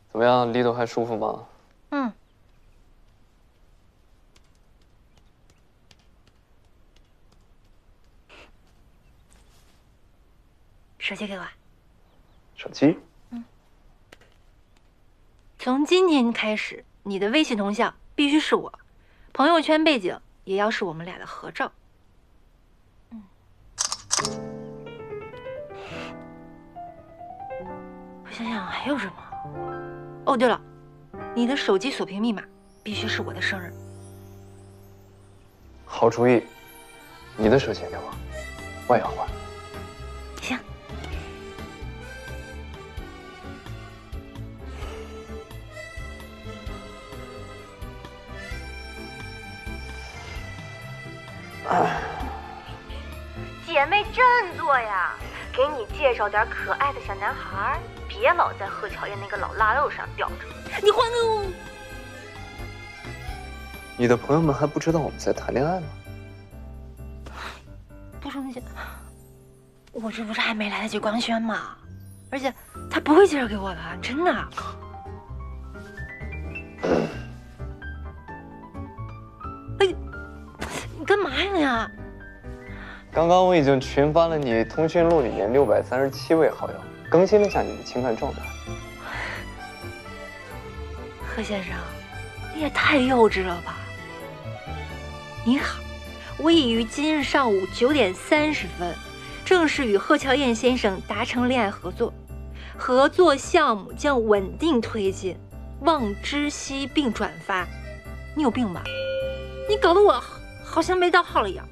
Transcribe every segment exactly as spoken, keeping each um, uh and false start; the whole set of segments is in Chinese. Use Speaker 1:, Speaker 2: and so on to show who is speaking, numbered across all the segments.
Speaker 1: 怎么样，力度还舒服吗？
Speaker 2: 嗯。手机给我。
Speaker 1: 手机。
Speaker 2: 嗯。从今天开始，你的微信头像必须是我，朋友圈背景也要是我们俩的合照。嗯。我想想还有什么？哦，对了，你的手机锁屏密码必须是我的生日。
Speaker 1: 好主意，你的手机给我，我也要换。
Speaker 2: 行。姐妹振作呀！给你介绍点可爱的小男孩，别老在贺乔燕那个老腊肉上吊着。你还给我！
Speaker 1: 你的朋友们还不知道我们在谈恋爱吗？
Speaker 2: 不说那些，我这不是还没来得及官宣吗？而且他不会介绍给我的，真的。哎，你干嘛呀？
Speaker 1: 刚刚我已经群发了你通讯录里面六百三十七位好友，更新了一下你的情感状态。
Speaker 2: 贺先生，你也太幼稚了吧！你好，我已于今日上午九点三十分正式与贺乔燕先生达成恋爱合作，合作项目将稳定推进，望知悉并转发。你有病吧？你搞得我好像没到号了一样。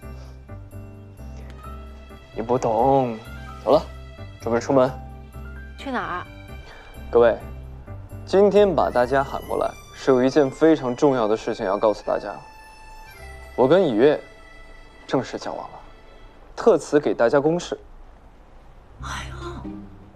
Speaker 1: 你不懂，走了，准备出门。
Speaker 2: 去哪儿啊？
Speaker 1: 各位，今天把大家喊过来，是有一件非常重要的事情要告诉大家。我跟以月正式交往了，特此给大家公示。
Speaker 2: 哎呦，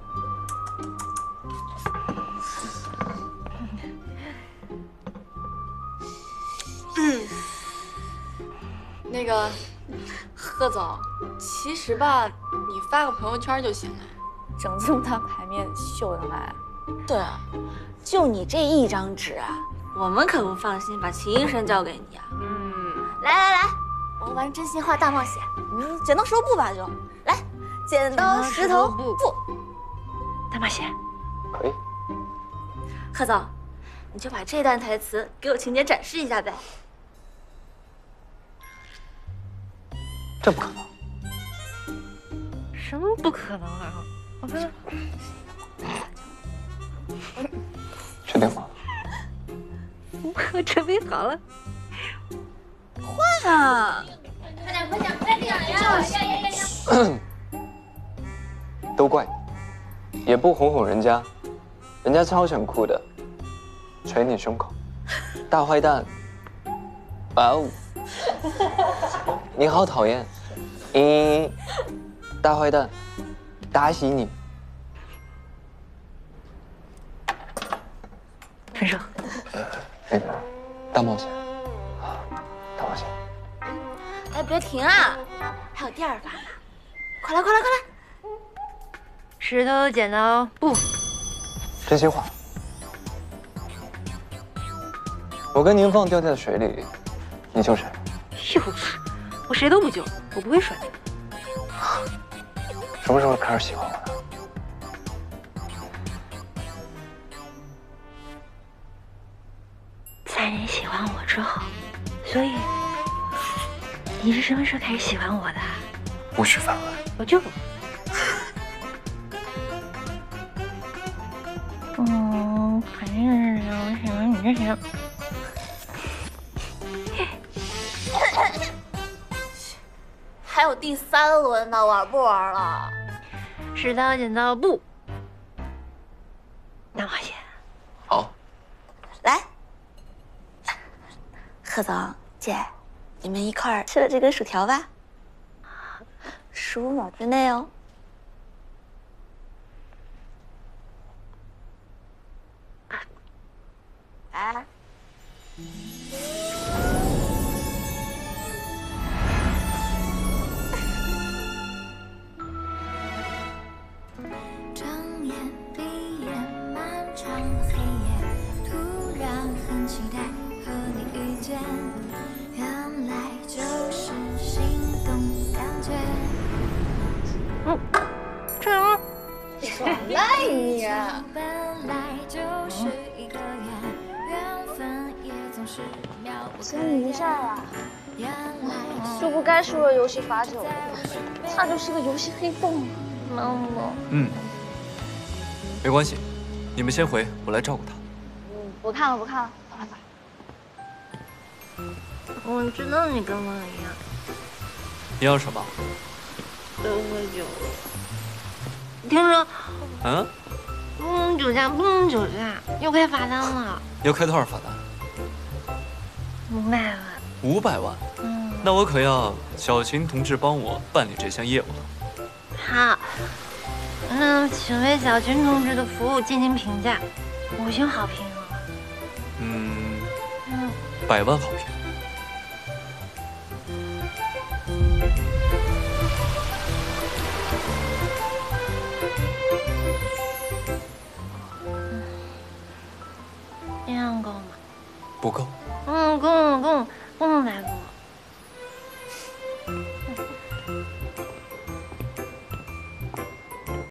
Speaker 3: 嗯，那个贺总，其实吧，你发个朋友圈就行了。
Speaker 4: 整这么大牌面秀上来？
Speaker 3: 对啊，
Speaker 4: 就你这一张纸啊，我们可不放心把秦医生交给你啊。
Speaker 3: 嗯，
Speaker 4: 来来来，我们玩真心话大冒险。嗯，剪刀石头布吧，就来，剪刀石头布。
Speaker 2: 大冒险
Speaker 1: 可以。
Speaker 4: 贺总，你就把这段台词给我情节展示一下呗。
Speaker 1: 这不可能。
Speaker 2: 什么不可能啊？我看看。
Speaker 1: 确定吗？
Speaker 2: 我准备好了。
Speaker 4: 换啊！
Speaker 5: 快点快点快点呀！
Speaker 1: 都怪你，也不哄哄人家，人家超想哭的，捶你胸口，大坏蛋！哇哦，你好讨厌！咦，大坏蛋，打死你！
Speaker 2: 分手。
Speaker 1: 那个大冒险，大冒险。
Speaker 4: 哎，别停啊，还有第二发呢！快来快来快来！
Speaker 2: 石头剪刀布。
Speaker 1: 真心话，我跟宁放掉在水里，你救谁？
Speaker 2: 幼稚，我谁都不救，我不会甩你。
Speaker 1: 什么时候开始喜欢我的？
Speaker 2: 在你喜欢我之后，所以你是什么时候开始喜欢我的？
Speaker 1: 无需反问。
Speaker 2: 我救。嗯，肯定是我喜欢你这行。
Speaker 4: 还有第三轮呢，玩不玩了？
Speaker 2: 石头剪刀布。大冒险。
Speaker 1: 好。
Speaker 4: 来，贺总姐，你们一块儿吃了这根薯条吧。十五秒之内哦。来。
Speaker 5: 睁眼闭眼漫长黑夜。 先迷上了，就不该输了游戏罚酒，他就是个游戏黑洞。妈妈，
Speaker 1: 嗯，没关系，你们先回，我来照顾他。
Speaker 5: 嗯，不看了不看了，走了走了。
Speaker 2: 我知道你跟我一样，
Speaker 1: 你要什么？
Speaker 2: 都喝酒了。听说，
Speaker 1: 嗯，
Speaker 2: 不能酒驾，不能酒驾，要开罚单了。
Speaker 1: 要开多少罚单？
Speaker 2: 五百万。
Speaker 1: 五百万。嗯，那我可要小秦同志帮我办理这项业务了。
Speaker 2: 好，那请为小秦同志的服务进行评价，五星好评啊。
Speaker 1: 嗯，
Speaker 2: 嗯，
Speaker 1: 百万好评。
Speaker 2: 这样够吗？
Speaker 1: 不够。
Speaker 2: 嗯，够了够了，不能再多了。